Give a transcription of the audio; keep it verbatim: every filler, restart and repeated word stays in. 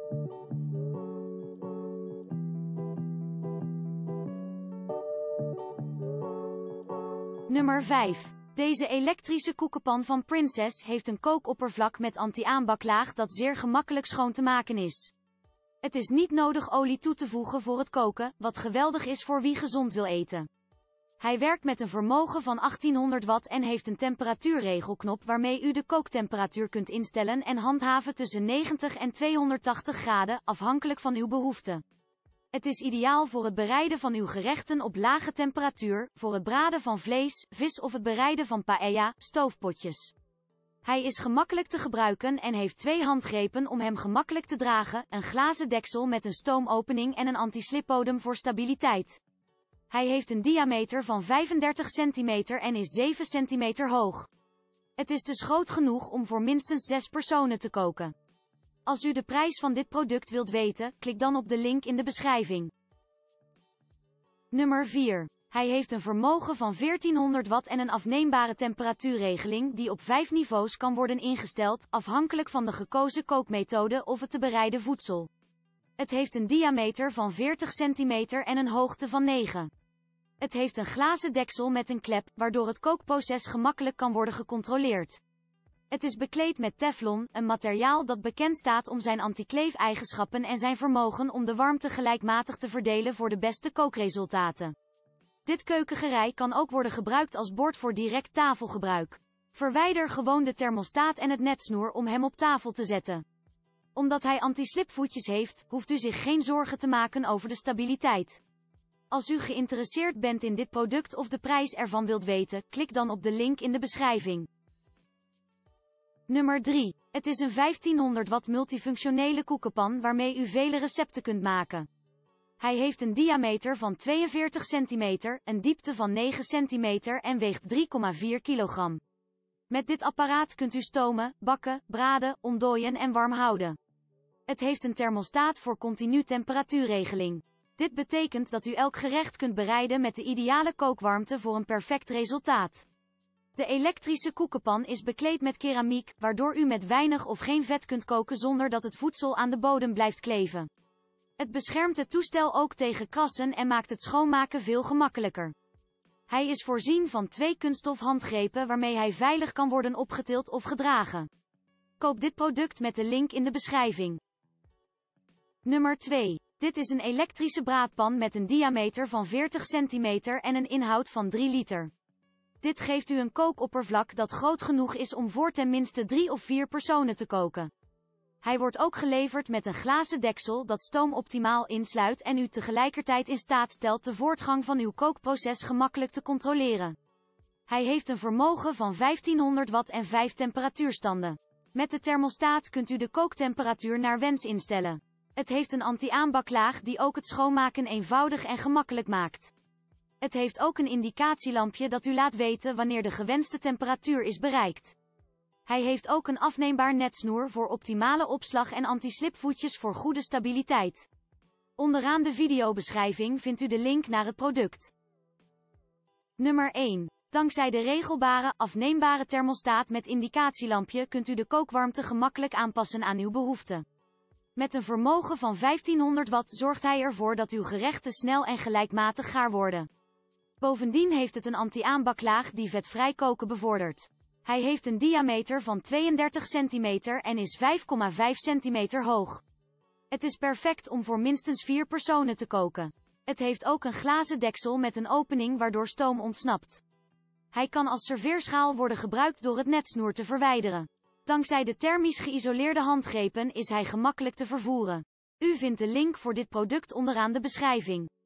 Nummer vijf. Deze elektrische koekenpan van Princess heeft een kookoppervlak met anti-aanbaklaag dat zeer gemakkelijk schoon te maken is. Het is niet nodig olie toe te voegen voor het koken, wat geweldig is voor wie gezond wil eten. Hij werkt met een vermogen van achttienhonderd watt en heeft een temperatuurregelknop waarmee u de kooktemperatuur kunt instellen en handhaven tussen negentig en tweehonderdtachtig graden, afhankelijk van uw behoeften. Het is ideaal voor het bereiden van uw gerechten op lage temperatuur, voor het braden van vlees, vis of het bereiden van paella, stoofpotjes. Hij is gemakkelijk te gebruiken en heeft twee handgrepen om hem gemakkelijk te dragen, een glazen deksel met een stoomopening en een anti-slipbodem voor stabiliteit. Hij heeft een diameter van vijfendertig centimeter en is zeven centimeter hoog. Het is dus groot genoeg om voor minstens zes personen te koken. Als u de prijs van dit product wilt weten, klik dan op de link in de beschrijving. Nummer vier. Hij heeft een vermogen van veertienhonderd watt en een afneembare temperatuurregeling die op vijf niveaus kan worden ingesteld, afhankelijk van de gekozen kookmethode of het te bereiden voedsel. Het heeft een diameter van veertig centimeter en een hoogte van negen. Het heeft een glazen deksel met een klep, waardoor het kookproces gemakkelijk kan worden gecontroleerd. Het is bekleed met teflon, een materiaal dat bekend staat om zijn antikleef-eigenschappen en zijn vermogen om de warmte gelijkmatig te verdelen voor de beste kookresultaten. Dit keukengerei kan ook worden gebruikt als bord voor direct tafelgebruik. Verwijder gewoon de thermostaat en het netsnoer om hem op tafel te zetten. Omdat hij anti-slipvoetjes heeft, hoeft u zich geen zorgen te maken over de stabiliteit. Als u geïnteresseerd bent in dit product of de prijs ervan wilt weten, klik dan op de link in de beschrijving. Nummer drie. Het is een vijftienhonderd watt multifunctionele koekenpan waarmee u vele recepten kunt maken. Hij heeft een diameter van tweeënveertig centimeter, een diepte van negen centimeter en weegt drie komma vier kilogram. Met dit apparaat kunt u stomen, bakken, braden, ontdooien en warm houden. Het heeft een thermostaat voor continu temperatuurregeling. Dit betekent dat u elk gerecht kunt bereiden met de ideale kookwarmte voor een perfect resultaat. De elektrische koekenpan is bekleed met keramiek, waardoor u met weinig of geen vet kunt koken zonder dat het voedsel aan de bodem blijft kleven. Het beschermt het toestel ook tegen krassen en maakt het schoonmaken veel gemakkelijker. Hij is voorzien van twee kunststof handgrepen waarmee hij veilig kan worden opgetild of gedragen. Koop dit product met de link in de beschrijving. Nummer twee. Dit is een elektrische braadpan met een diameter van veertig centimeter en een inhoud van drie liter. Dit geeft u een kookoppervlak dat groot genoeg is om voor ten minste drie of vier personen te koken. Hij wordt ook geleverd met een glazen deksel dat stoom optimaal insluit en u tegelijkertijd in staat stelt de voortgang van uw kookproces gemakkelijk te controleren. Hij heeft een vermogen van vijftienhonderd watt en vijf temperatuurstanden. Met de thermostaat kunt u de kooktemperatuur naar wens instellen. Het heeft een anti-aanbaklaag die ook het schoonmaken eenvoudig en gemakkelijk maakt. Het heeft ook een indicatielampje dat u laat weten wanneer de gewenste temperatuur is bereikt. Hij heeft ook een afneembaar netsnoer voor optimale opslag en anti-slipvoetjes voor goede stabiliteit. Onderaan de videobeschrijving vindt u de link naar het product. Nummer één. Dankzij de regelbare, afneembare thermostaat met indicatielampje kunt u de kookwarmte gemakkelijk aanpassen aan uw behoeften. Met een vermogen van vijftienhonderd watt zorgt hij ervoor dat uw gerechten snel en gelijkmatig gaar worden. Bovendien heeft het een anti-aanbaklaag die vetvrij koken bevordert. Hij heeft een diameter van tweeëndertig centimeter en is vijf komma vijf centimeter hoog. Het is perfect om voor minstens vier personen te koken. Het heeft ook een glazen deksel met een opening waardoor stoom ontsnapt. Hij kan als serveerschaal worden gebruikt door het netsnoer te verwijderen. Dankzij de thermisch geïsoleerde handgrepen is hij gemakkelijk te vervoeren. U vindt de link voor dit product onderaan de beschrijving.